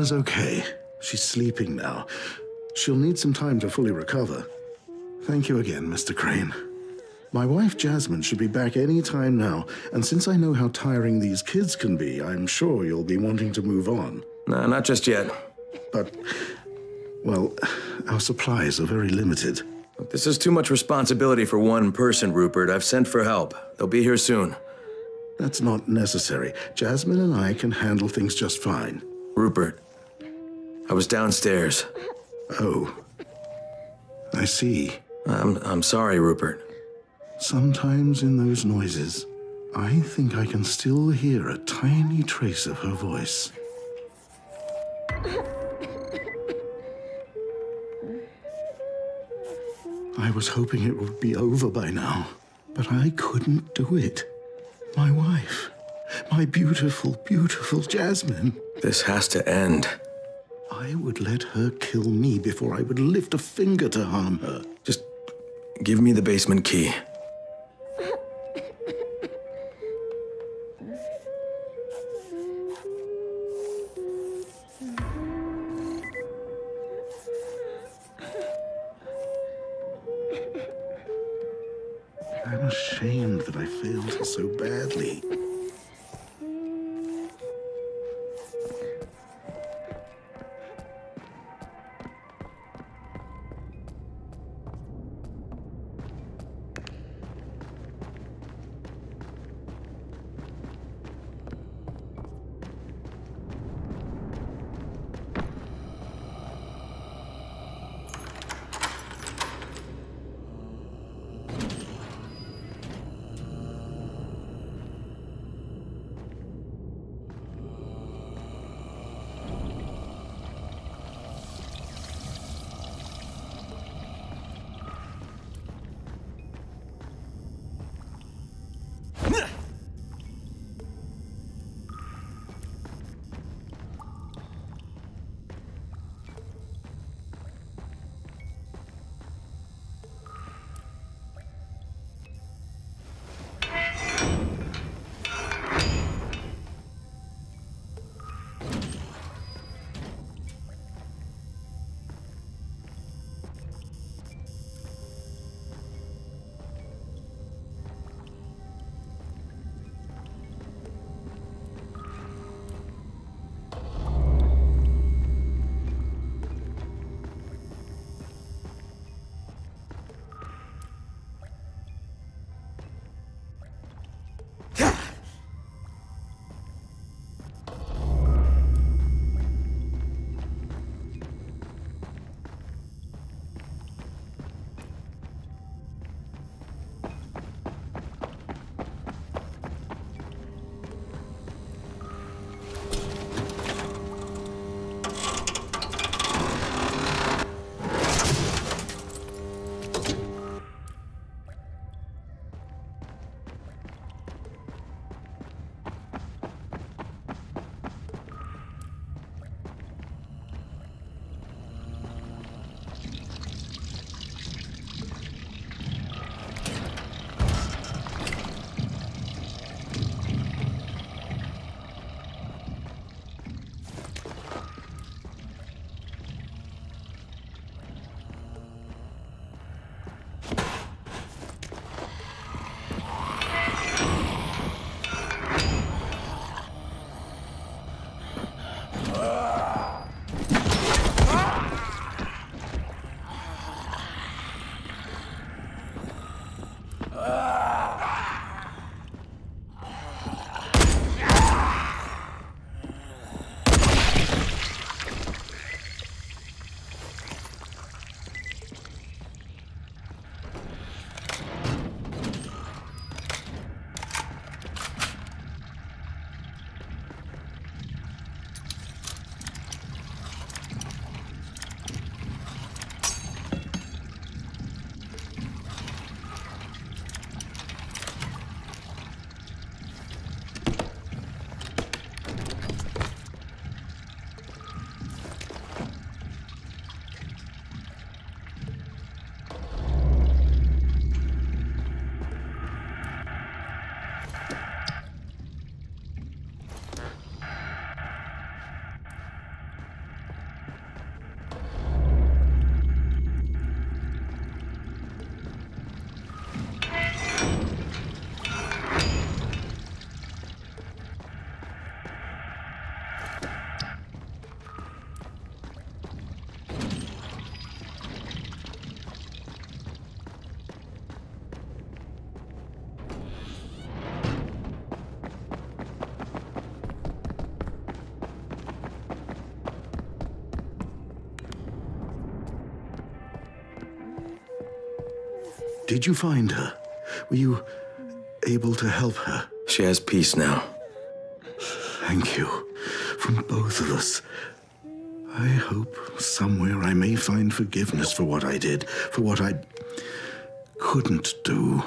Clara's okay. She's sleeping now. She'll need some time to fully recover. Thank you again, Mr. Crane. My wife Jasmine should be back any time now, and since I know how tiring these kids can be, I'm sure you'll be wanting to move on. No, not just yet. But, well, our supplies are very limited. This is too much responsibility for one person, Rupert. I've sent for help. They'll be here soon. That's not necessary. Jasmine and I can handle things just fine. Rupert, I was downstairs. Oh, I see. I'm sorry, Rupert. Sometimes in those noises, I think I can still hear a tiny trace of her voice. I was hoping it would be over by now, but I couldn't do it. My wife, my beautiful, beautiful Jasmine. This has to end. I would let her kill me before I would lift a finger to harm her. Just give me the basement key. I'm ashamed that I failed her so badly. Did you find her? Were you able to help her? She has peace now. Thank you. From both of us. I hope somewhere I may find forgiveness for what I did, for what I couldn't do.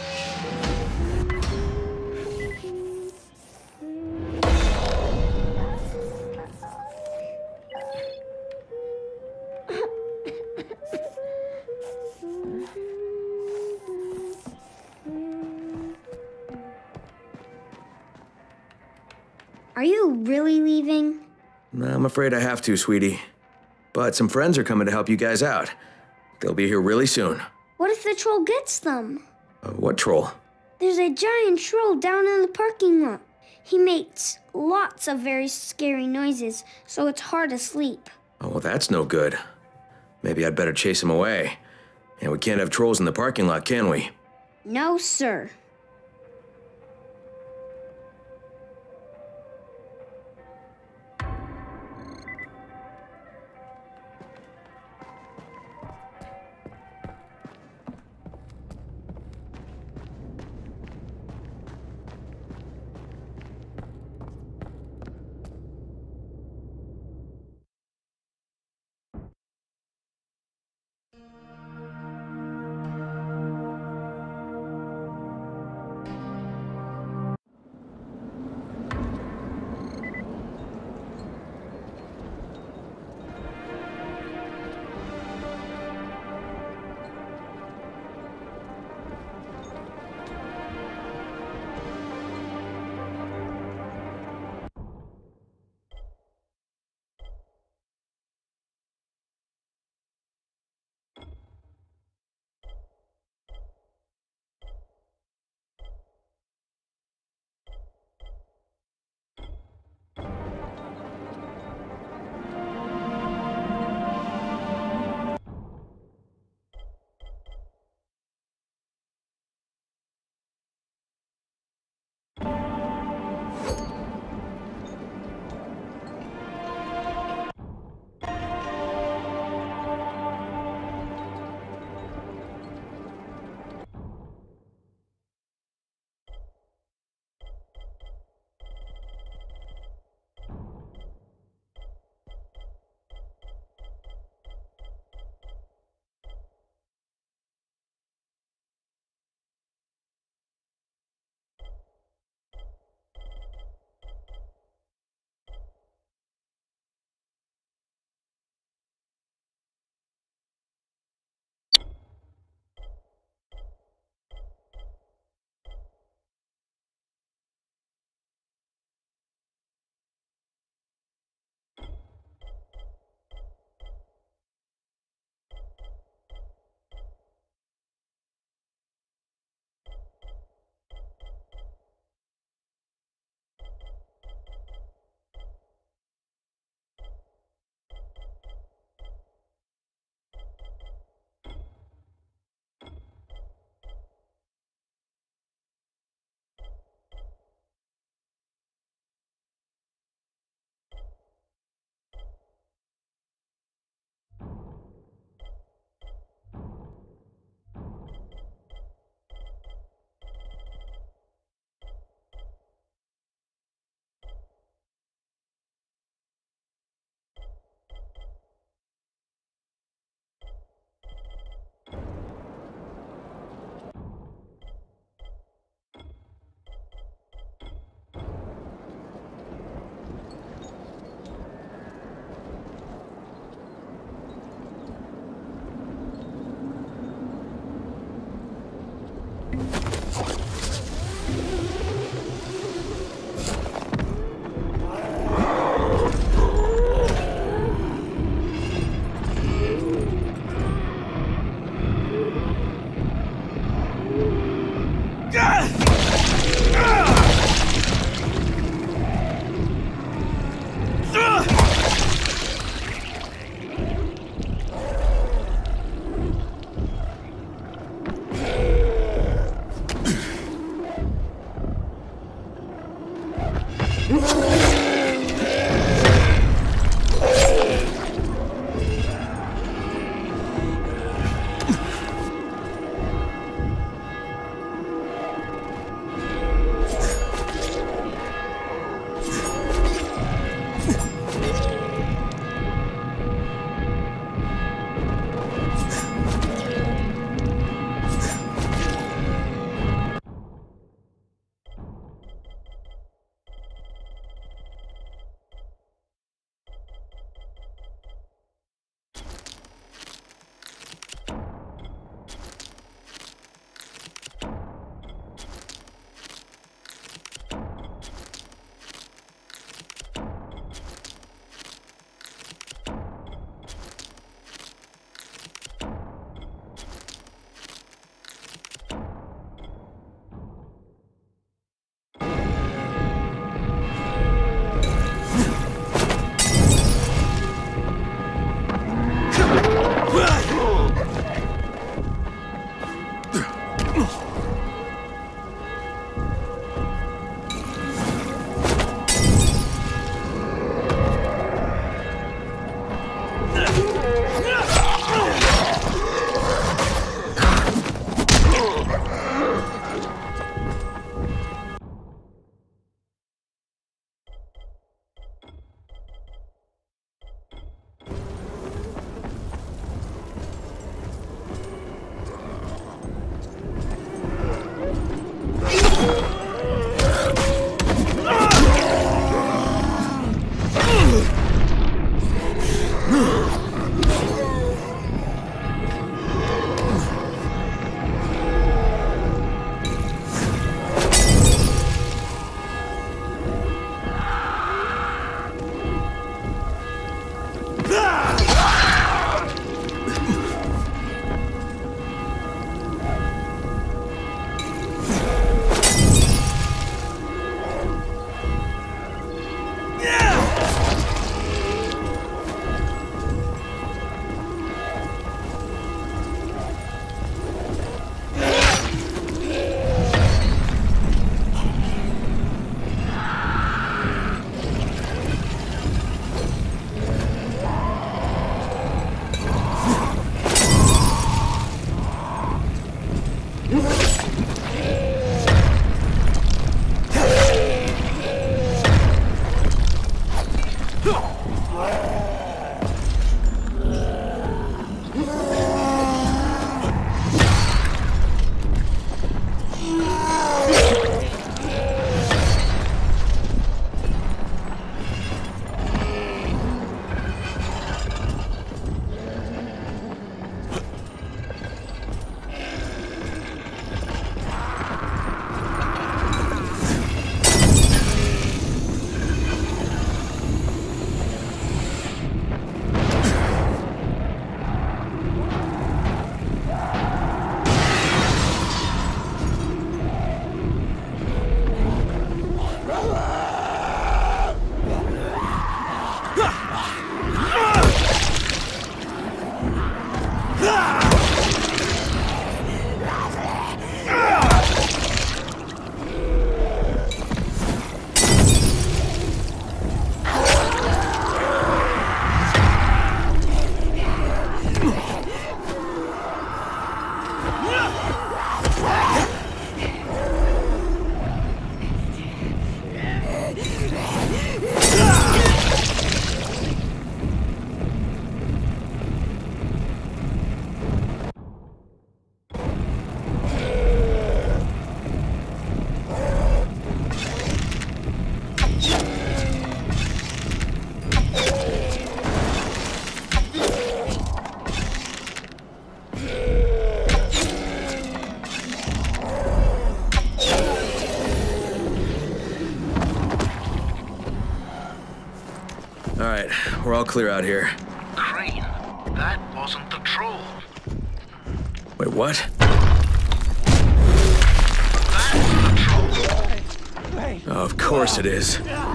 Are you really leaving? I'm afraid I have to, sweetie. But some friends are coming to help you guys out. They'll be here really soon. What if the troll gets them? What troll? There's a giant troll down in the parking lot. He makes lots of very scary noises, so it's hard to sleep. Oh, well, that's no good. Maybe I'd better chase him away. And we can't have trolls in the parking lot, can we? No, sir. we're all clear out here. Crane, that wasn't the troll. Wait, what? That's the troll. Oh, of course it is.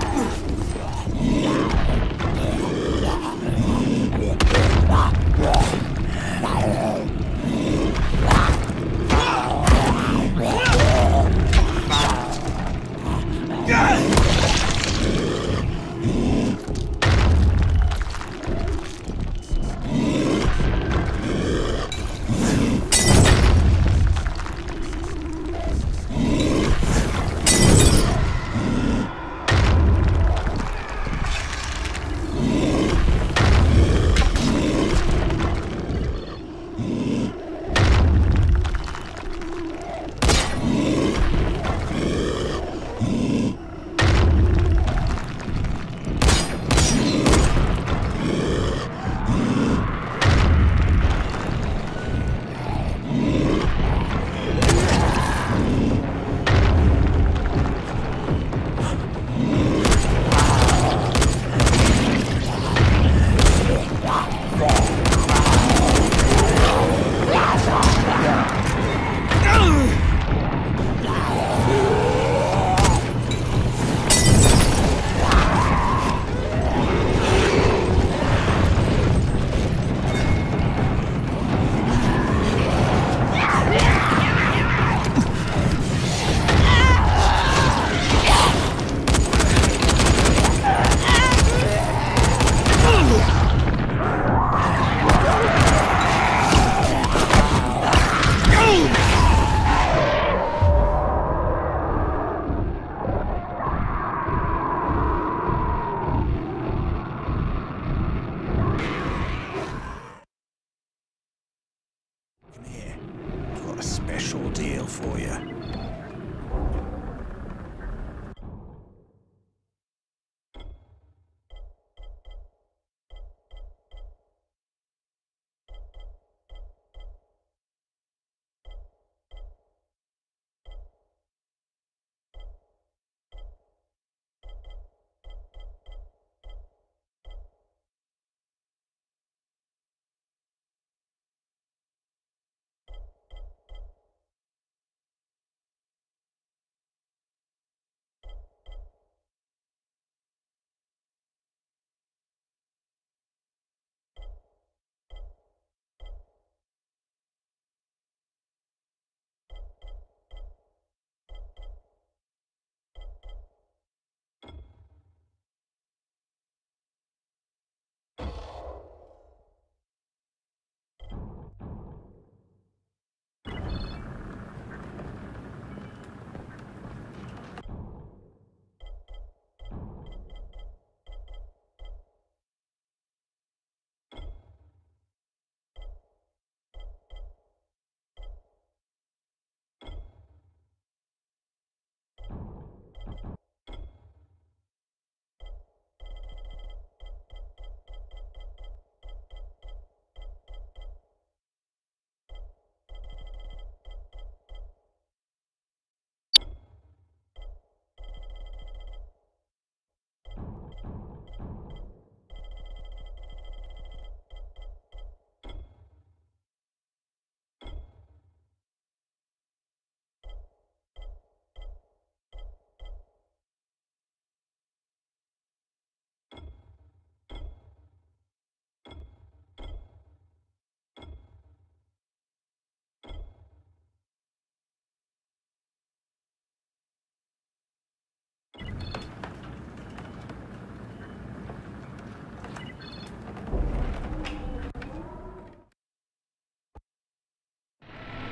Special deal for you.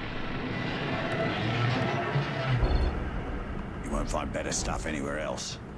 You won't find better stuff anywhere else.